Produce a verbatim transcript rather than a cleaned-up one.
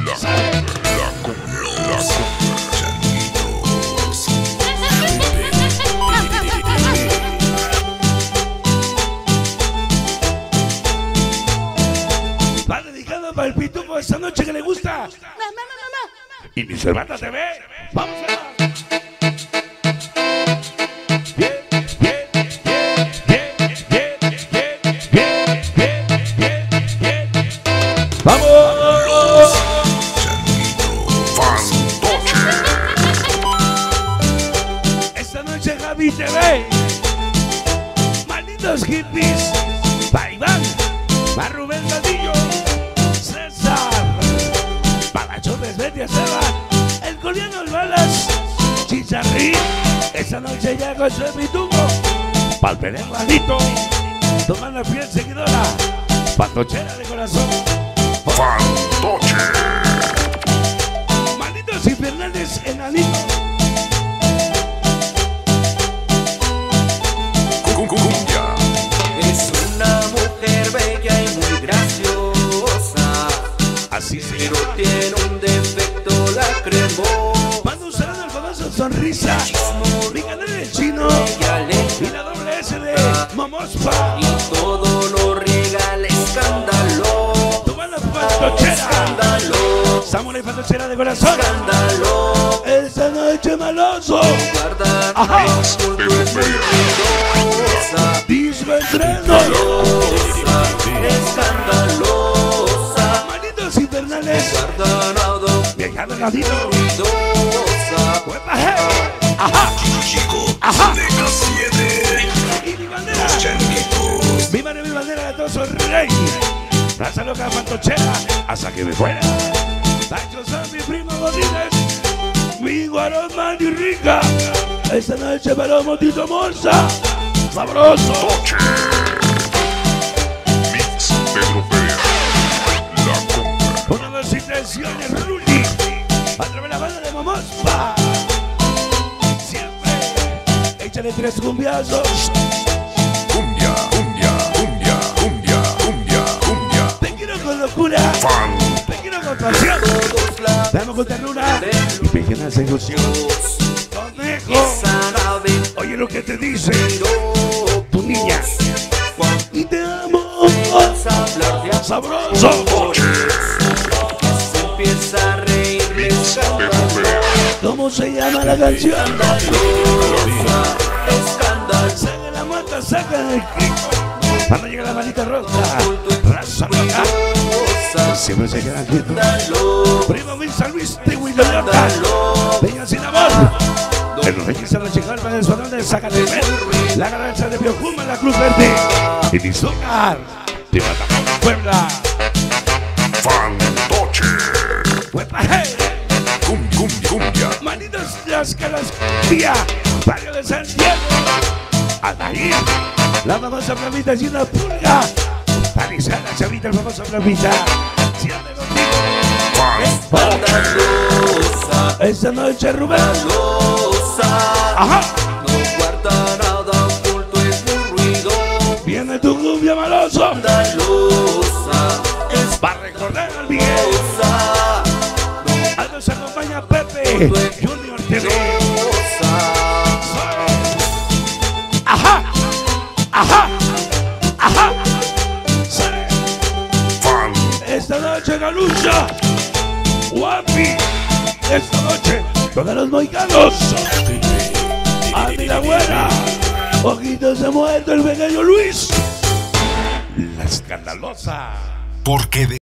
Va dedicado para el pitufo esta noche que le gusta. Y mi Cervata T V. Vamos a ver. ¡Vamos! Esta noche Javi T V. Malditos hippies. Para Iván. Para Rubén Gadillo. César. Para Chopes Betty Esteban. El coreano El Balas. Chicharrín. Esta noche ya con su pitufo. Pa'l perenguanito. Tomando fiel seguidora. Pantochera de corazón. Fantoche. Malditos infernales enanitos. Cumbia. Es una mujer bella y muy graciosa. Así se Pero llama. tiene un defecto, la cremó. Cuando usaron el famoso sonrisa. Brigadeiro del chino. Ella le Y la doble S de Momospa. y todo lo regala escándalo. Tomando pantochera. Escándalo. Samurai pantochera de corazón. Escándalo. Esta noche maloso. Guarda Ajá. por tu ruidosa. Disventreno. Escandalosa. Malditos infernales. Guardanado. Viajando gatito. Ruidosa. Ajá. Chico. Ajá. De K siete. Y mi bandera. Changuitos. Mi madre, mi bandera de todos son rey. Raza loca pantochera. Hasta que me fuera. Tacho San, mi primo Godínez. Mi guarón y rica. Esta noche para Motito Morsa. Sabroso. Toche. Mix europea. La compra. Una de las intenciones, Ruli. A través de la banda de Momospa. Siempre. Échale tres cumbiazos. Cumbia, cumbia, cumbia, cumbia, cumbia, cumbia. Te quiero con locura. Fan. Te quiero con pasión. Todos la Te amo con ternura. Y pequeña seducción. Conejo. saben. Oye lo que te dice Pero tu niña. Y te amo. vas a hablar de Sabroso. amores. Se empieza a reír de escándalo. ¿Cómo se llama la canción? Escandalosa. Escandalosa. Saca la mata, saca el crico. Cuando llega la manita rota. Raza loca. Siempre se queda quieto. Primo Mil San Luis de Huiloyota. Peña sin amor. El Reyes de la Chicarpa del Salón de Zacatepec. La garracha de Piojuma en la Cruz Verde. Y Tizócar. De Matamoros, Puebla. Fantoche. Puebla, hey. Cum, cumbia, cumbia. Manitos las que las vía. Barrio de Santiago. Aldair. La famosa Flamita y una pulga. Parizada, chavita, el famoso Flamita. Siempre contigo. Escandalosa. Esta noche, Rubén. Escandalosa. Ajá. No guarda nada oculto, es muy ruido. Viene tu cumbia maloso. Escandalosa. Para recordar al Miguel. Escandalosa. A nos acompaña Pepe Junior T V. Ajá. Ajá. Ajá. Sí. Fan. Esta noche, Galucha. Guapi. Esta noche, todos los moicanos. Andy la buena. Ojitos de muerto, el pequeño Luis. La escandalosa. Porque de